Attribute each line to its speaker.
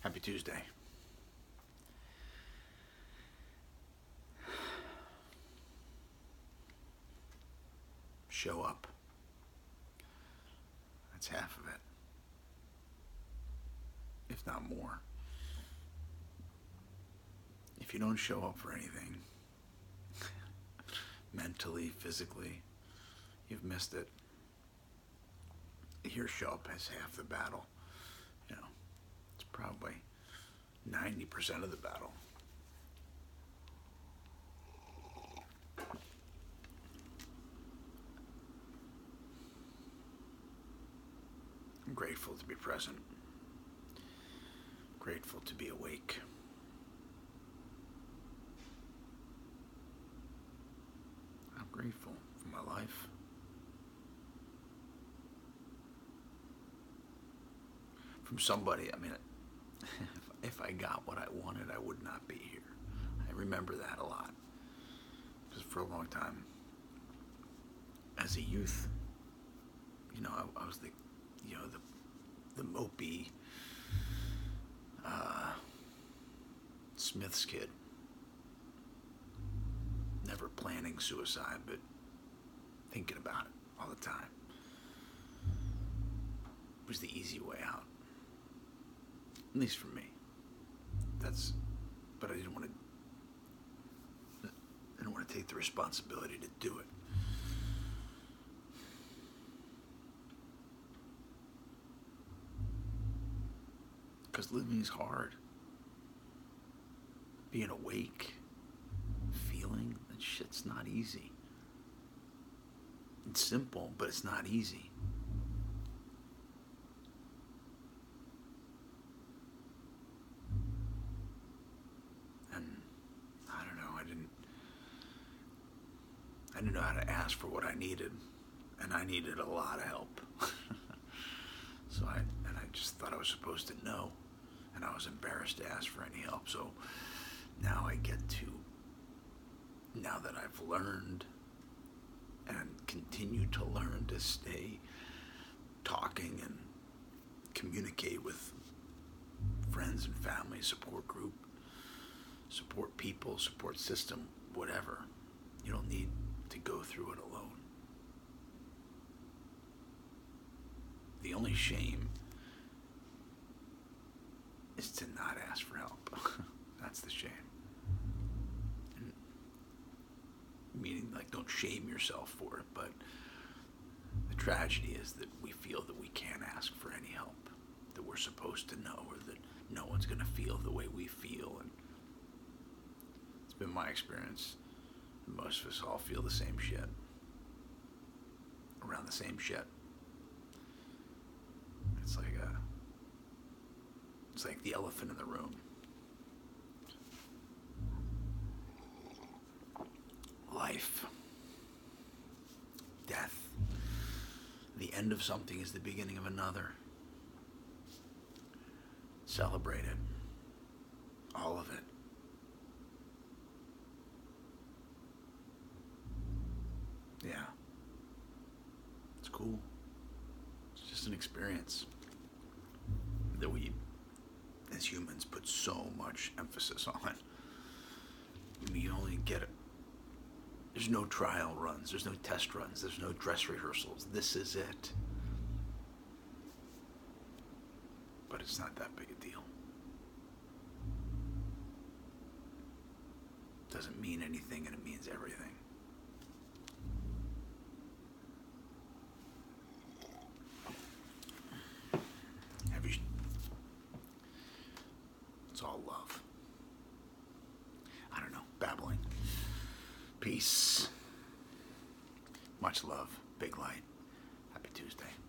Speaker 1: Happy Tuesday. Show up. That's half of it, if not more. If you don't show up for anything, mentally, physically, you've missed it. Here, show up as half the battle. You know, it's probably 90% of the battle. I'm grateful to be present. Grateful to be awake. I'm grateful for my life. From somebody, I mean, if I got what I wanted, I would not be here. I remember that a lot. Because for a long time, as a youth, you know, I was the mopey Smith's kid. Never planning suicide, but thinking about it all the time. It was the easy way out. At least for me. But I didn't want to take the responsibility to do it. Because living is hard. Being awake, feeling, that shit's not easy. It's simple, but it's not easy. And I don't know, I didn't know how to ask for what I needed. And I needed a lot of help. So I just thought I was supposed to know. And I was embarrassed to ask for any help. So now I get to, now that I've learned and continue to learn to stay talking and communicate with friends and family, support group, support people, support system, whatever. You don't need to go through it alone. The only shame is to not ask for help. That's the shame. And meaning, like, don't shame yourself for it, but the tragedy is that we feel that we can't ask for any help, that we're supposed to know, or that no one's going to feel the way we feel. And it's been my experience. Most of us all feel the same shit. Around the same shit. It's like the elephant in the room. Life. Death. The end of something is the beginning of another. Celebrate it. All of it. Yeah. It's cool. It's just an experience that we, as humans, put so much emphasis on. I mean, you only get it. There's no trial runs. There's no test runs. There's no dress rehearsals. This is it. But it's not that big a deal. It doesn't mean anything, and it means everything. It's all love. I don't know, babbling. Peace. Much love. Big light. Happy Tuesday.